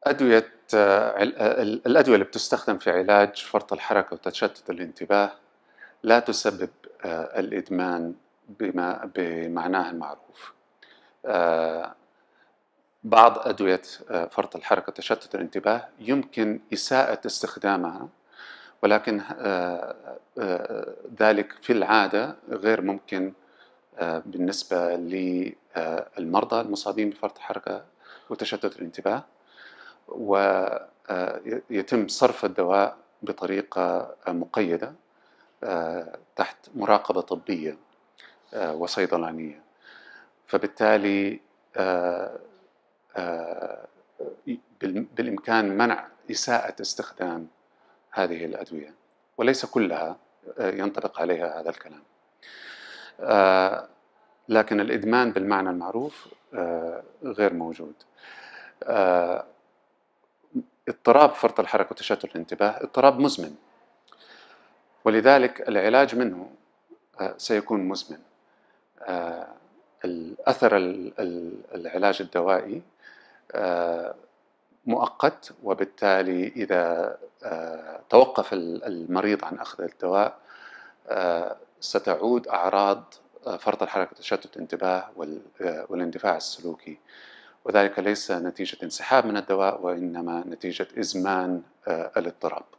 الأدوية اللي بتستخدم في علاج فرط الحركة وتشتت الانتباه لا تسبب الإدمان بمعناه المعروف. آه، بعض أدوية فرط الحركة وتشتت الانتباه يمكن إساءة استخدامها، ولكن ذلك في العادة غير ممكن بالنسبة للمرضى المصابين بفرط الحركة وتشتت الانتباه، ويتم صرف الدواء بطريقة مقيدة تحت مراقبة طبية وصيدلانية. فبالتالي بالإمكان منع إساءة استخدام هذه الأدوية، وليس كلها ينطبق عليها هذا الكلام. لكن الإدمان بالمعنى المعروف غير موجود. اضطراب فرط الحركة وتشتت الانتباه اضطراب مزمن، ولذلك العلاج منه سيكون مزمن. الأثر العلاج الدوائي مؤقت، وبالتالي إذا توقف المريض عن أخذ الدواء ستعود أعراض فرط الحركة وتشتت الانتباه والاندفاع السلوكي، وذلك ليس نتيجة انسحاب من الدواء، وإنما نتيجة إزمان الاضطراب.